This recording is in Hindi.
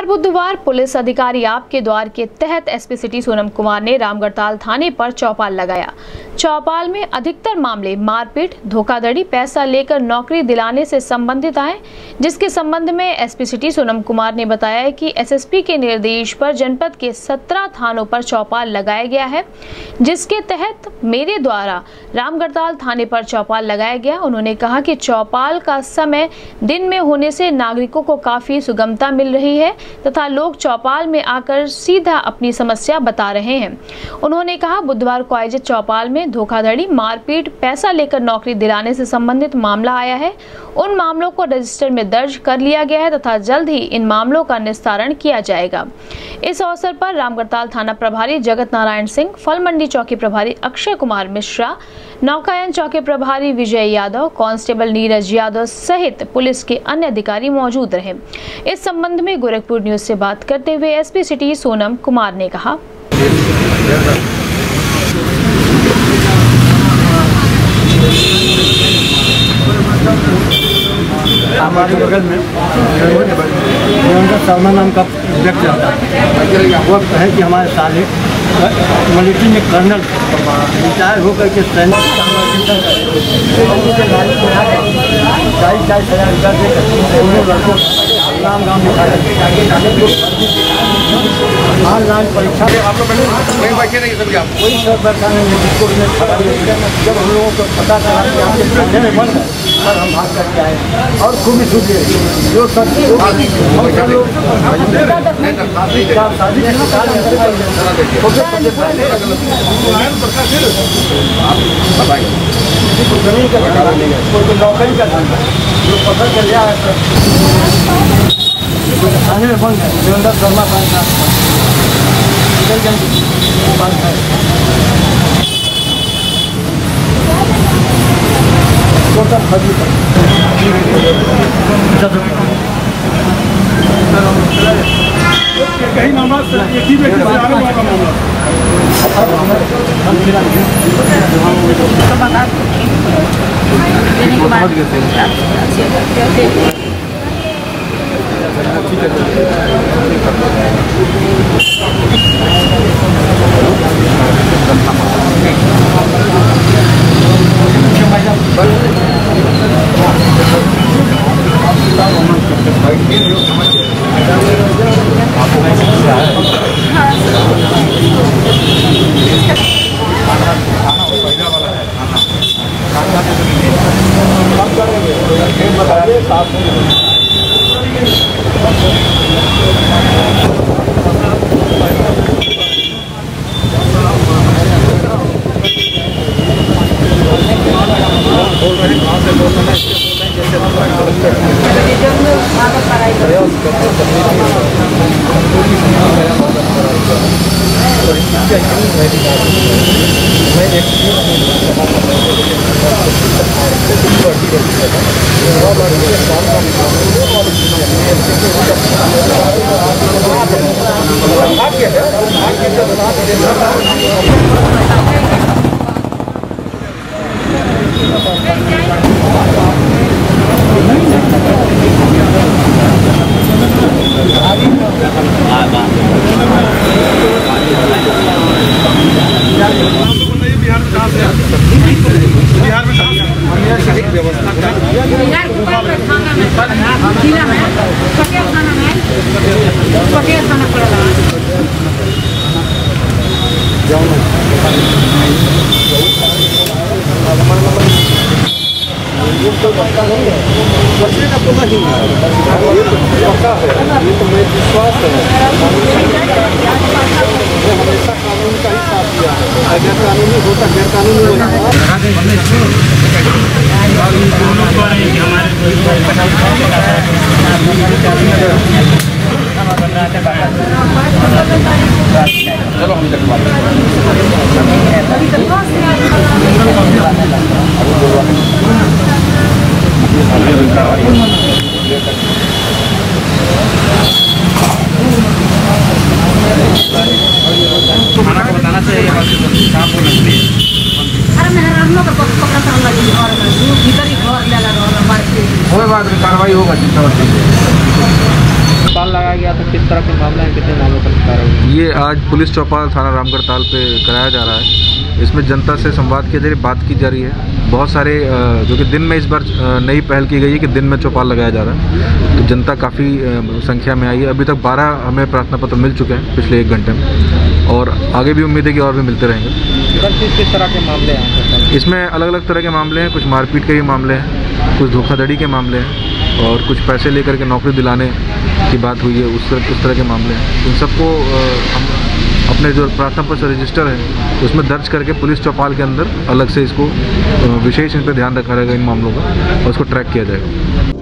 हर बुधवार पुलिस अधिकारी आपके द्वार के तहत एसपी सिटी सोनम कुमार ने रामगढ़ताल थाने पर चौपाल लगाया। चौपाल में अधिकतर मामले मारपीट, धोखाधड़ी, पैसा लेकर नौकरी दिलाने से संबंधित आए, जिसके संबंध में एसपी सिटी सोनम कुमार ने बताया कि एसएसपी के निर्देश पर जनपद के 17 थानों पर चौपाल लगाया गया है, जिसके तहत मेरे द्वारा रामगढ़ताल थाने पर चौपाल लगाया गया। उन्होंने कहा कि चौपाल का समय दिन में होने से नागरिकों को काफी सुगमता मिल रही है तथा लोग चौपाल में आकर सीधा अपनी समस्या बता रहे हैं। उन्होंने कहा बुधवार को आयोजित चौपाल में धोखाधड़ी, मारपीट, पैसा लेकर नौकरी दिलाने से संबंधित मामला आया है। उन मामलों को रजिस्टर में दर्ज कर लिया गया है तथा जल्द ही इन मामलों का निस्तारण किया जाएगा। इस अवसर पर रामगढ़ताल थाना प्रभारी जगत नारायण सिंह, फल मंडी चौकी प्रभारी अक्षय कुमार मिश्रा, नौकायन चौकी प्रभारी विजय यादव, कांस्टेबल नीरज यादव सहित पुलिस के अन्य अधिकारी मौजूद रहे। इस संबंध में गोरखपुर न्यूज से बात करते हुए एसपी सिटी सोनम कुमार ने कहा, हमारे बगल में शर्मा नाम का व्यक्ति रहता है। वो है कि हमारे साले मिलिट्री में कर्नल रिटायर होकर के नाम गाँव में ऑनलाइन परीक्षा कोई सब बैठा नहीं। जब हम लोगों को पता चला कि आपके खाने में बंद है पर हम भाग करके आए और खूब ही सूझे जो सब जमीन का कोई नौकरी का धंधा जो पकड़ कर लिया है खाने में बंद है। देवेंद्र शर्मा कहीं मामला एक ही व्यक्ति से आगे बढ़ा मामला कार्रवाई होगा। कराया गया था, किस तरह के मामला है, कितने नामों पर कार्रवाई? ये आज पुलिस चौपाल थाना रामगढ़ताल पे कराया जा रहा है। इसमें जनता से संवाद के जरिए बात की जा रही है। बहुत सारे जो कि दिन में इस बार नई पहल की गई है कि दिन में चौपाल लगाया जा रहा है, तो जनता काफ़ी संख्या में आई है। अभी तक 12 हमें प्रार्थना पत्र मिल चुके हैं पिछले 1 घंटे में, और आगे भी उम्मीद है कि और भी मिलते रहेंगे। सर किस तरह के मामले हैं? इसमें अलग अलग तरह के मामले हैं, कुछ मारपीट के भी मामले हैं, कुछ धोखाधड़ी के मामले हैं, और कुछ पैसे लेकर के नौकरी दिलाने की बात हुई है, उस तरह के मामले हैं। इन सबको हम अपने जो प्रार्थना पत्र रजिस्टर है उसमें दर्ज करके पुलिस चौपाल के अंदर अलग से इसको विशेष इन पर ध्यान रखा रहेगा इन मामलों का, और उसको ट्रैक किया जाएगा।